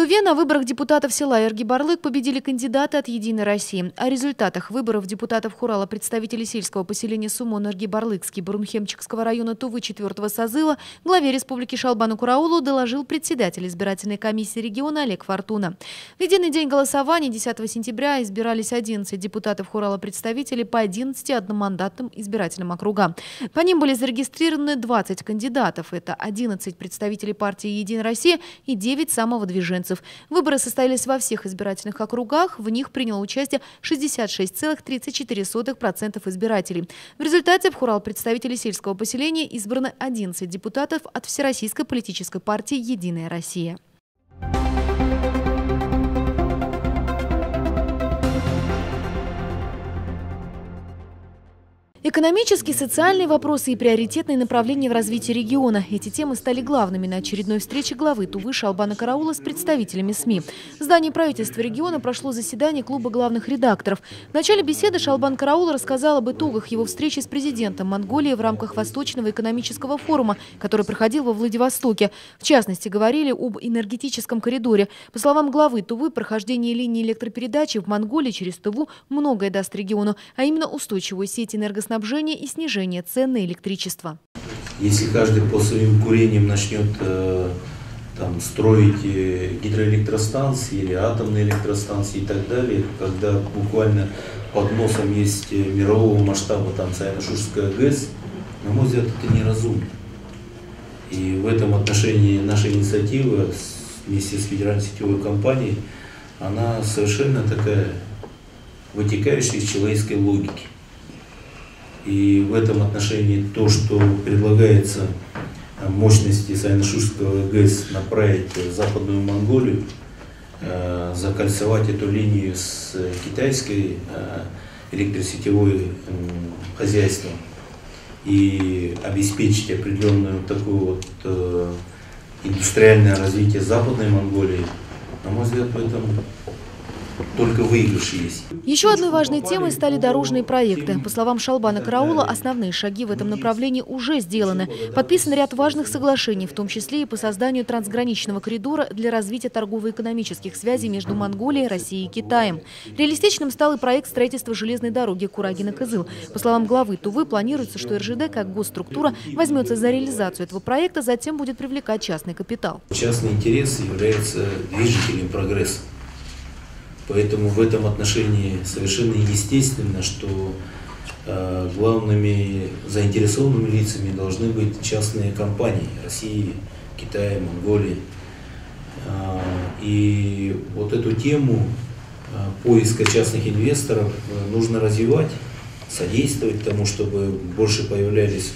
Туве на выборах депутатов села Эргибарлык победили кандидаты от «Единой России». О результатах выборов депутатов Хурала представители сельского поселения Сумон Эргибарлыкский Бурунхемчикского района Тувы 4-го созыва главе республики Шалбану Караулу доложил председатель избирательной комиссии региона Олег Фортуна. В единый день голосования 10 сентября избирались 11 депутатов Хурала представителей по 11 одномандатным избирательным округам. По ним были зарегистрированы 20 кандидатов. Это 11 представителей партии «Единая Россия» и 9 самовыдвиженцев. Выборы состоялись во всех избирательных округах. В них приняло участие 66,34% избирателей. В результате в Хурал представителей сельского поселения избрано 11 депутатов от Всероссийской политической партии «Единая Россия». Экономические, социальные вопросы и приоритетные направления в развитии региона. Эти темы стали главными на очередной встрече главы Тувы Шалбана Караула с представителями СМИ. В здании правительства региона прошло заседание клуба главных редакторов. В начале беседы Шалбан Караул рассказал об итогах его встречи с президентом Монголии в рамках Восточного экономического форума, который проходил во Владивостоке. В частности, говорили об энергетическом коридоре. По словам главы Тувы, прохождение линии электропередачи в Монголии через Туву многое даст региону, а именно устойчивую сеть энергоснабжения и снижение цен на электричество. Если каждый по своим курениям начнет строить гидроэлектростанции или атомные электростанции и так далее, когда буквально под носом есть мирового масштаба Саяно-Шушская ГЭС, на мой взгляд, это неразумно. И в этом отношении наша инициатива вместе с федеральной сетевой компанией, она совершенно такая вытекающая из человеческой логики. И в этом отношении то, что предлагается мощности Саяно-Шушского ГЭС направить в Западную Монголию, закольцевать эту линию с китайской электросетевой хозяйством и обеспечить определенное такое индустриальное развитие Западной Монголии, на мой взгляд, в этом только выигрыши есть. Еще одной важной темой стали дорожные проекты. По словам Шалбана Караула, основные шаги в этом направлении уже сделаны. Подписан ряд важных соглашений, в том числе и по созданию трансграничного коридора для развития торгово-экономических связей между Монголией, Россией и Китаем. Реалистичным стал и проект строительства железной дороги Курагина-Кызыл. По словам главы Тувы, планируется, что РЖД как госструктура возьмется за реализацию этого проекта, затем будет привлекать частный капитал. Частный интерес является движителем прогресса. Поэтому в этом отношении совершенно естественно, что главными заинтересованными лицами должны быть частные компании России, Китая, Монголии. И вот эту тему поиска частных инвесторов нужно развивать, содействовать тому, чтобы больше появлялись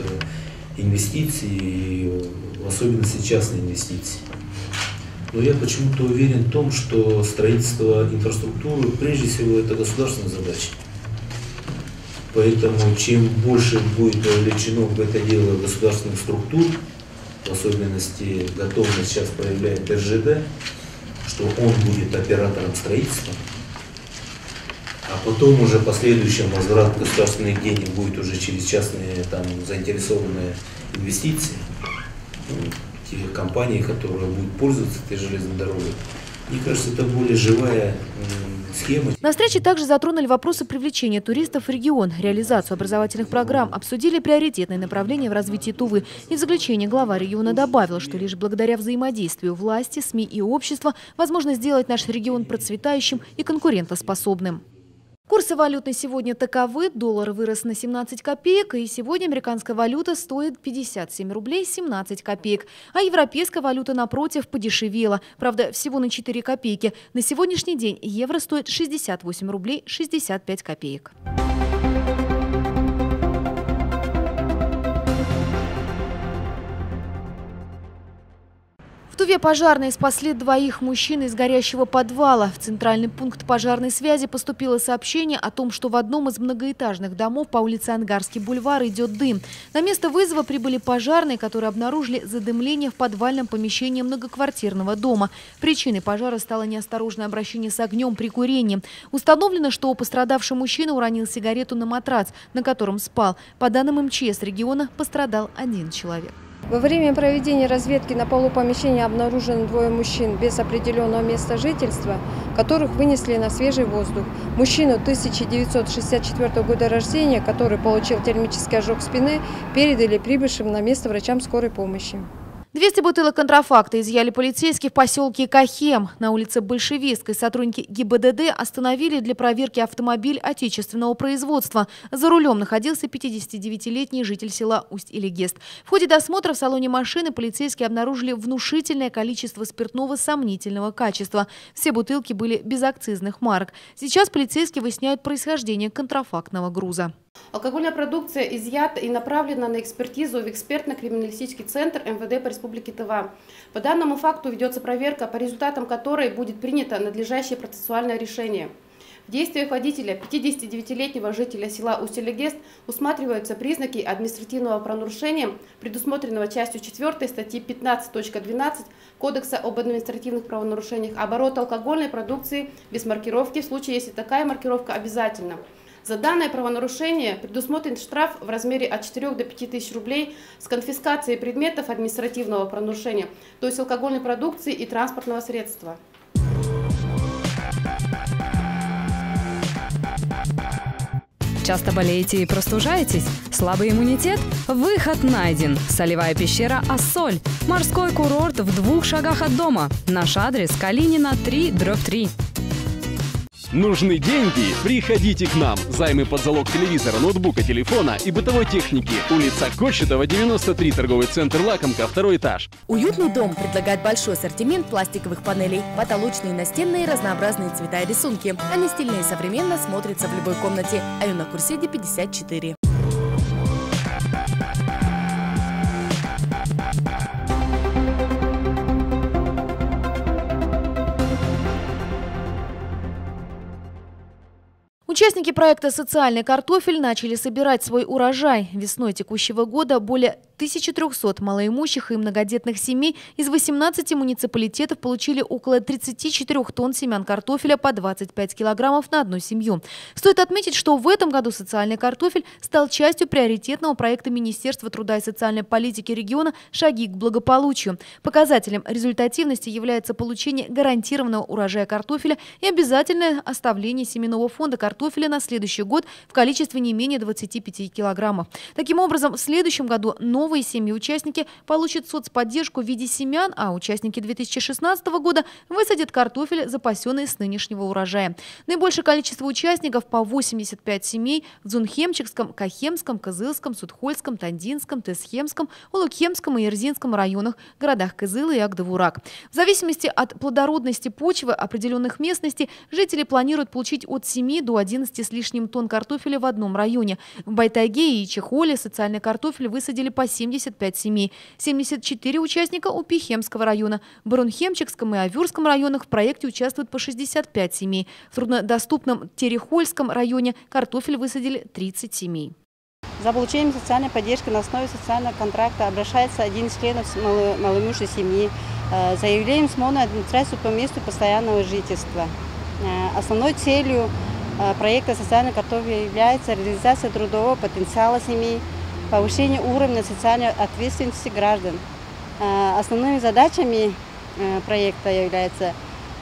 инвестиции, в особенности частные инвестиции. Но я почему-то уверен в том, что строительство инфраструктуры, прежде всего, это государственная задача. Поэтому чем больше будет вовлечено в это дело государственных структур, в особенности готовность сейчас проявляет РЖД, что он будет оператором строительства, а потом уже последующим возврат государственных денег будет уже через частные заинтересованные инвестиции. Компании, которые будут пользоваться этой железной дорогой. Мне кажется, это более живая схема. На встрече также затронули вопросы привлечения туристов в регион, реализацию образовательных программ, обсудили приоритетные направления в развитии Тувы. И в заключение глава региона добавил, что лишь благодаря взаимодействию власти, СМИ и общества возможно сделать наш регион процветающим и конкурентоспособным. Курсы валют на сегодня таковы. Доллар вырос на 17 копеек, и сегодня американская валюта стоит 57 рублей 17 копеек. А европейская валюта, напротив, подешевела. Правда, всего на 4 копейки. На сегодняшний день евро стоит 68 рублей 65 копеек. В Туве пожарные спасли 2 мужчин из горящего подвала. В центральный пункт пожарной связи поступило сообщение о том, что в одном из многоэтажных домов по улице Ангарский бульвар идет дым. На место вызова прибыли пожарные, которые обнаружили задымление в подвальном помещении многоквартирного дома. Причиной пожара стало неосторожное обращение с огнем при курении. Установлено, что пострадавший мужчина уронил сигарету на матрац, на котором спал. По данным МЧС региона, пострадал 1 человек. Во время проведения разведки на полу помещения обнаружены двое мужчин без определенного места жительства, которых вынесли на свежий воздух. Мужчину 1964 года рождения, который получил термический ожог спины, передали прибывшим на место врачам скорой помощи. 200 бутылок контрафакта изъяли полицейские в поселке Кахем. На улице Большевистской сотрудники ГИБДД остановили для проверки автомобиль отечественного производства. За рулем находился 59-летний житель села Усть-Илегест. В ходе досмотра в салоне машины полицейские обнаружили внушительное количество спиртного сомнительного качества. Все бутылки были без акцизных марок. Сейчас полицейские выясняют происхождение контрафактного груза. Алкогольная продукция изъята и направлена на экспертизу в экспертно-криминалистический центр МВД по Республике Тыва. По данному факту ведется проверка, по результатам которой будет принято надлежащее процессуальное решение. В действиях водителя, 59-летнего жителя села Усть-Илегест, усматриваются признаки административного правонарушения, предусмотренного частью 4 статьи 15.12 Кодекса об административных правонарушениях, оборот алкогольной продукции без маркировки в случае, если такая маркировка обязательна. За данное правонарушение предусмотрен штраф в размере от 4 до 5 тысяч рублей с конфискацией предметов административного правонарушения, то есть алкогольной продукции и транспортного средства. Часто болеете и простужаетесь? Слабый иммунитет? Выход найден. Солевая пещера «Ассоль». Морской курорт в 2 шагах от дома. Наш адрес: Калинина 3/3. Нужны деньги? Приходите к нам. Займы под залог телевизора, ноутбука, телефона и бытовой техники. Улица Кочетова, 93, торговый центр «Лакомка», 2 этаж. Уютный дом предлагает большой ассортимент пластиковых панелей, потолочные, настенные, разнообразные цвета и рисунки. Они стильно и современно смотрятся в любой комнате. Аюна Курседи, 54. Участники проекта «Социальный картофель» начали собирать свой урожай. Весной текущего года более 1300 малоимущих и многодетных семей из 18 муниципалитетов получили около 34 тонн семян картофеля по 25 килограммов на одну семью. Стоит отметить, что в этом году «Социальный картофель» стал частью приоритетного проекта Министерства труда и социальной политики региона «Шаги к благополучию». Показателем результативности является получение гарантированного урожая картофеля и обязательное оставление семенного фонда картофеля на следующий год в количестве не менее 25 килограммов. Таким образом, в следующем году новые семьи-участники получат соцподдержку в виде семян, а участники 2016 года высадят картофель, запасенный с нынешнего урожая. Наибольшее количество участников, по 85 семей, в Дзунхемчикском, Кахемском, Кызылском, Судхольском, Тандинском, Тесхемском, Улукхемском и Ерзинском районах, городах Кызылы и Агдавурак. В зависимости от плодородности почвы определенных местностей жители планируют получить от 7 до 11 с лишним тонн картофеля в одном районе. В Байтайге и Чехоле социальный картофель высадили по 75 семей. 74 участника у Пихемского района. В Барунхемчикском и Авюрском районах в проекте участвуют по 65 семей. В труднодоступном Терехольском районе картофель высадили 30 семей. За получением социальной поддержки на основе социального контракта обращается один из членов малоимущей семьи с заявлением в СМО на администрацию по месту постоянного жительства. Основной целью проекта «Социальный картофель» является реализация трудового потенциала семей, повышение уровня социальной ответственности граждан. Основными задачами проекта являются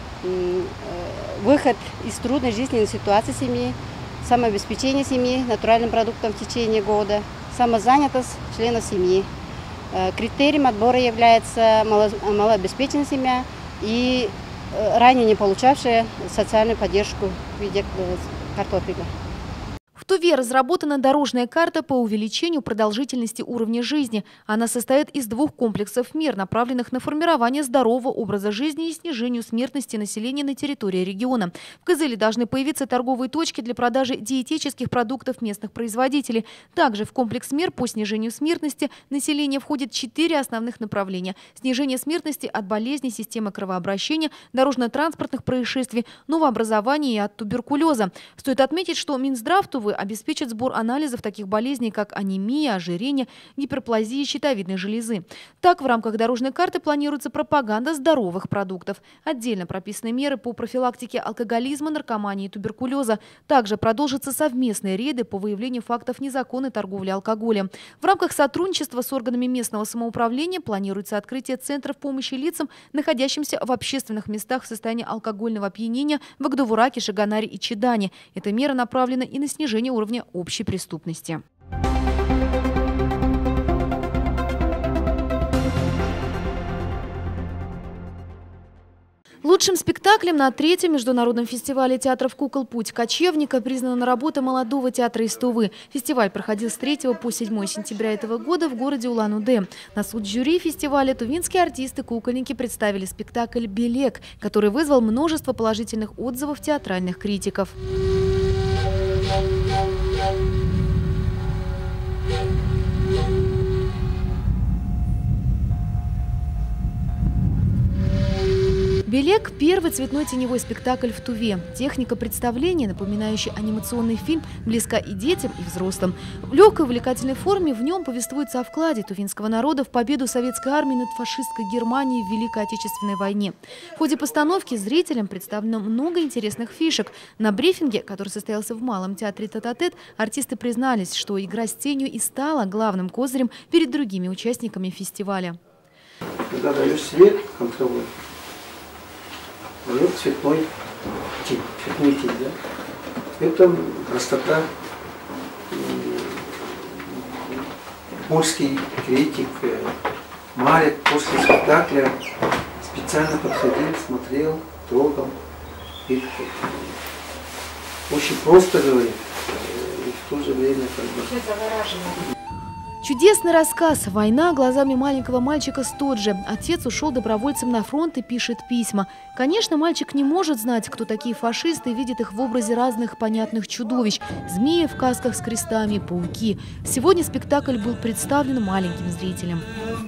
выход из трудной жизненной ситуации семьи, самообеспечение семьи натуральным продуктом в течение года, самозанятость членов семьи. Критерием отбора является малообеспеченная семья и ранее не получавшая социальную поддержку в виде картофеля. В Туве разработана дорожная карта по увеличению продолжительности уровня жизни. Она состоит из 2 комплексов мер, направленных на формирование здорового образа жизни и снижению смертности населения на территории региона. В Кызыле должны появиться торговые точки для продажи диетических продуктов местных производителей. Также в комплекс мер по снижению смертности населения входит 4 основных направления: снижение смертности от болезней системы кровообращения, дорожно-транспортных происшествий, новообразований и от туберкулеза. Стоит отметить, что Минздрав Тувы обеспечат сбор анализов таких болезней, как анемия, ожирение, гиперплазия щитовидной железы. Так, в рамках дорожной карты планируется пропаганда здоровых продуктов. Отдельно прописаны меры по профилактике алкоголизма, наркомании и туберкулеза. Также продолжатся совместные рейды по выявлению фактов незаконной торговли алкоголем. В рамках сотрудничества с органами местного самоуправления планируется открытие центров помощи лицам, находящимся в общественных местах в состоянии алкогольного опьянения в Агдовураке, Шаганаре и Чидане. Эта мера направлена и на снижение уровня общей преступности. Лучшим спектаклем на 3-м международном фестивале театров кукол «Путь кочевника» признана работа молодого театра из Тувы. Фестиваль проходил с 3 по 7 сентября этого года в городе Улан-Удэ. На суд жюри фестиваля тувинские артисты-кукольники представили спектакль «Белек», который вызвал множество положительных отзывов театральных критиков. «Белек» – первый цветной теневой спектакль в Туве. Техника представления, напоминающая анимационный фильм, близка и детям, и взрослым. В легкой увлекательной форме в нем повествуется о вкладе тувинского народа в победу советской армии над фашистской Германией в Великой Отечественной войне. В ходе постановки зрителям представлено много интересных фишек. На брифинге, который состоялся в Малом театре «Тет-а-тет», артисты признались, что игра с тенью и стала главным козырем перед другими участниками фестиваля. Когда даешь свет контровой, дает цветной тень, да? Это простота. Польский критик Марек после спектакля специально подходил, смотрел, трогал. И очень просто говорит, и в то же время как бы... Чудесный рассказ «Война глазами маленького мальчика Стоджи». Отец ушел добровольцем на фронт и пишет письма. Конечно, мальчик не может знать, кто такие фашисты, и видит их в образе разных понятных чудовищ. Змеи в касках с крестами, пауки. Сегодня спектакль был представлен маленьким зрителям.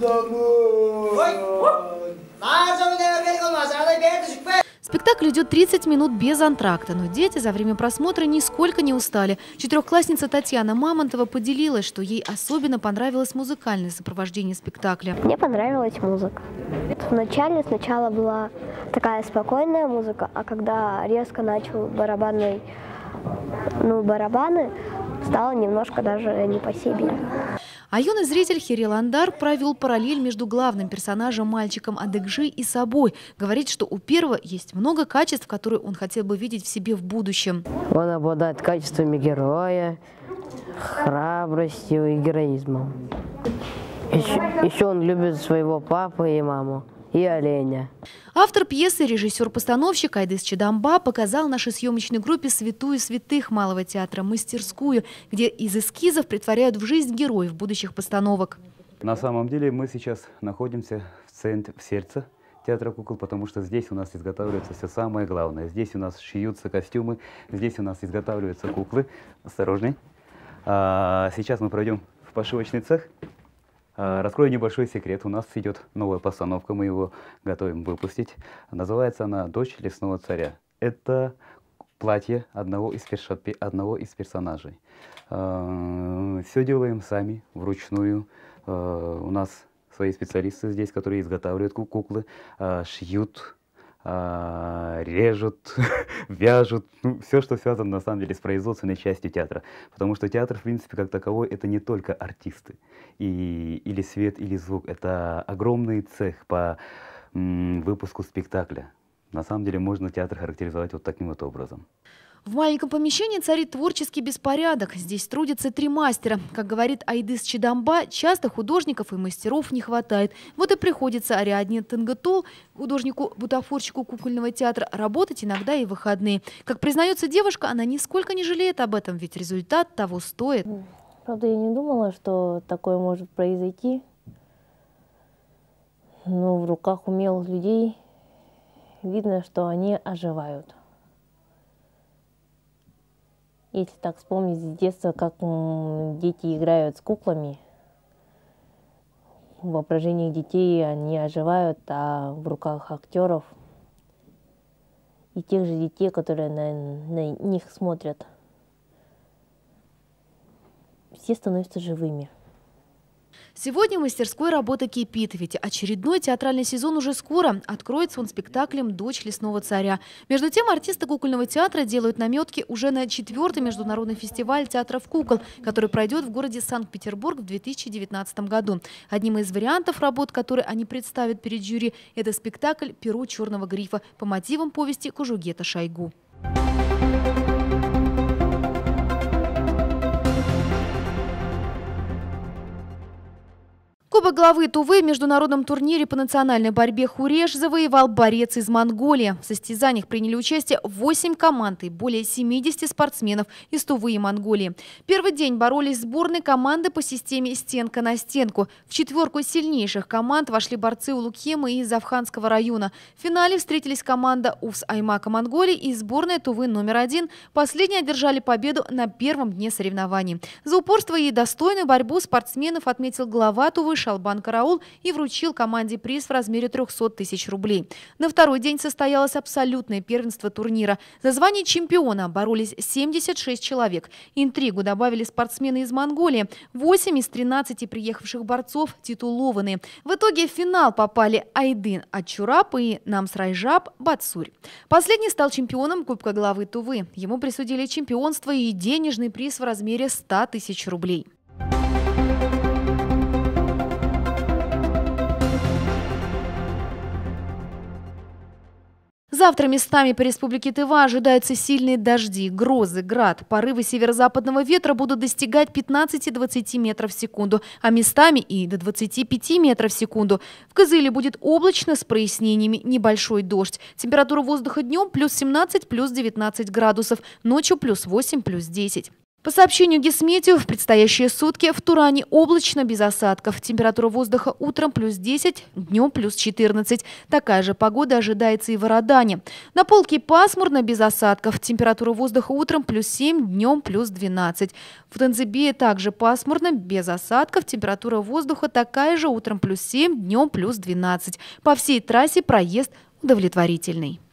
Спектакль идет 30 минут без антракта, но дети за время просмотра нисколько не устали. Четырехклассница Татьяна Мамонтова поделилась, что ей особенно понравилось музыкальное сопровождение спектакля. Мне понравилась музыка. Сначала была такая спокойная музыка, а когда резко начал барабаны, стало немножко даже не по себе. А юный зритель Хирил Андар провел параллель между главным персонажем, мальчиком Адыгжи, и собой. Говорит, что у первого есть много качеств, которые он хотел бы видеть в себе в будущем. Он обладает качествами героя, храбростью и героизмом. Еще он любит своего папу и маму. И оленя. Автор пьесы, режиссер-постановщик Айдыс Чидамба показал нашей съемочной группе святую святых Малого театра, мастерскую, где из эскизов притворяют в жизнь героев будущих постановок. На самом деле мы сейчас находимся в сердце театра кукол, потому что здесь у нас изготавливается все самое главное. Здесь у нас шьются костюмы, здесь у нас изготавливаются куклы. Осторожней. Сейчас мы пройдем в пошивочный цех. Раскрою небольшой секрет. У нас идет новая постановка, мы его готовим выпустить. Называется она «Дочь лесного царя». Это платье одного из персонажей. Все делаем сами, вручную. У нас свои специалисты здесь, которые изготавливают куклы, шьют, режут, вяжут, все, что связано на самом деле с производственной частью театра. Потому что театр, в принципе, как таковой, это не только артисты, или свет, или звук. Это огромный цех по выпуску спектакля. На самом деле можно театр характеризовать вот таким вот образом. В маленьком помещении царит творческий беспорядок. Здесь трудятся 3 мастера. Как говорит Айдыс Чидамба, часто художников и мастеров не хватает. Вот и приходится Ариадне Тенгатол, художнику-бутафорщику кукольного театра, работать иногда и в выходные. Как признается девушка, она нисколько не жалеет об этом, ведь результат того стоит. Правда, я не думала, что такое может произойти. Но в руках умелых людей видно, что они оживают. Если так вспомнить с детства, как дети играют с куклами, в воображении детей они оживают, а в руках актеров и тех же детей, которые на них смотрят, все становятся живыми. Сегодня в мастерской работа кипит, ведь очередной театральный сезон уже скоро. Откроется он спектаклем «Дочь лесного царя». Между тем, артисты кукольного театра делают наметки уже на 4-й международный фестиваль театров кукол, который пройдет в городе Санкт-Петербург в 2019 году. Одним из вариантов работ, которые они представят перед жюри, это спектакль «Перо черного грифа» по мотивам повести Кожугета Шойгу. Кубок главы Тувы в международном турнире по национальной борьбе «Хуреш» завоевал борец из Монголии. В состязаниях приняли участие 8 команд и более 70 спортсменов из Тувы и Монголии. Первый день боролись сборные команды по системе «Стенка на стенку». В 4 сильнейших команд вошли борцы Улугхема и Завханского района. В финале встретились команда УФС Аймака Монголии и сборная Тувы номер 1. Последние одержали победу на первом дне соревнований. За упорство и достойную борьбу спортсменов отметил глава Тувы Шалбан Караул и вручил команде приз в размере 300 тысяч рублей. На второй день состоялось абсолютное первенство турнира. За звание чемпиона боролись 76 человек. Интригу добавили спортсмены из Монголии. 8 из 13 приехавших борцов титулованные. В итоге в финал попали Айдын Ачурап и Намсрайжап Бацурь. Последний стал чемпионом Кубка главы Тувы. Ему присудили чемпионство и денежный приз в размере 100 тысяч рублей. Завтра местами по республике Тыва ожидаются сильные дожди, грозы, град. Порывы северо-западного ветра будут достигать 15-20 метров в секунду, а местами и до 25 метров в секунду. В Кызыле будет облачно с прояснениями, небольшой дождь. Температура воздуха днем плюс 17, плюс 19 градусов, ночью плюс 8, плюс 10. По сообщению Гисметео, в предстоящие сутки в Туране облачно без осадков. Температура воздуха утром плюс 10, днем плюс 14. Такая же погода ожидается и в Арадане. На Полке пасмурно без осадков. Температура воздуха утром плюс 7, днем плюс 12. В Танзибе также пасмурно без осадков. Температура воздуха такая же, утром плюс 7, днем плюс 12. По всей трассе проезд удовлетворительный.